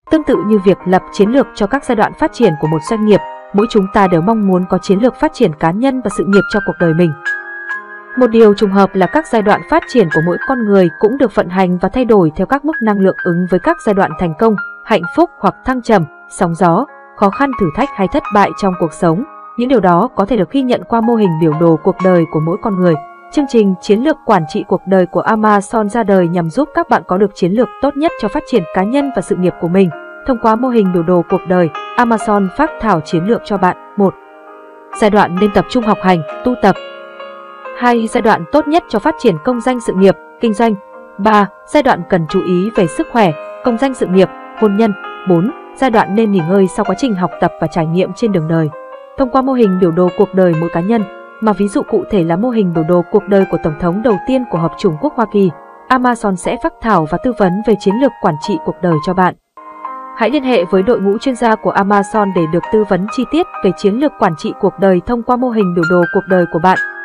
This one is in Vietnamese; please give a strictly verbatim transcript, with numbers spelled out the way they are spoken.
Tương tự như việc lập chiến lược cho các giai đoạn phát triển của một doanh nghiệp, mỗi chúng ta đều mong muốn có chiến lược phát triển cá nhân và sự nghiệp cho cuộc đời mình. Một điều trùng hợp là các giai đoạn phát triển của mỗi con người cũng được vận hành và thay đổi theo các mức năng lượng ứng với các giai đoạn thành công, hạnh phúc hoặc thăng trầm, sóng gió, khó khăn, thử thách hay thất bại trong cuộc sống. Những điều đó có thể được ghi nhận qua mô hình biểu đồ cuộc đời của mỗi con người. Chương trình Chiến lược quản trị cuộc đời của Amazon ra đời nhằm giúp các bạn có được chiến lược tốt nhất cho phát triển cá nhân và sự nghiệp của mình. Thông qua mô hình biểu đồ cuộc đời, Amazon phác thảo chiến lược cho bạn. một. Giai đoạn nên tập trung học hành, tu tập. hai. Giai đoạn tốt nhất cho phát triển công danh sự nghiệp, kinh doanh. ba. Giai đoạn cần chú ý về sức khỏe, công danh sự nghiệp, hôn nhân. bốn. Giai đoạn nên nghỉ ngơi sau quá trình học tập và trải nghiệm trên đường đời. Thông qua mô hình biểu đồ cuộc đời mỗi cá nhân, mà ví dụ cụ thể là mô hình biểu đồ cuộc đời của Tổng thống đầu tiên của Hợp chủng quốc Hoa Kỳ, Amazon sẽ phác thảo và tư vấn về chiến lược quản trị cuộc đời cho bạn. Hãy liên hệ với đội ngũ chuyên gia của Amazon để được tư vấn chi tiết về chiến lược quản trị cuộc đời thông qua mô hình biểu đồ cuộc đời của bạn.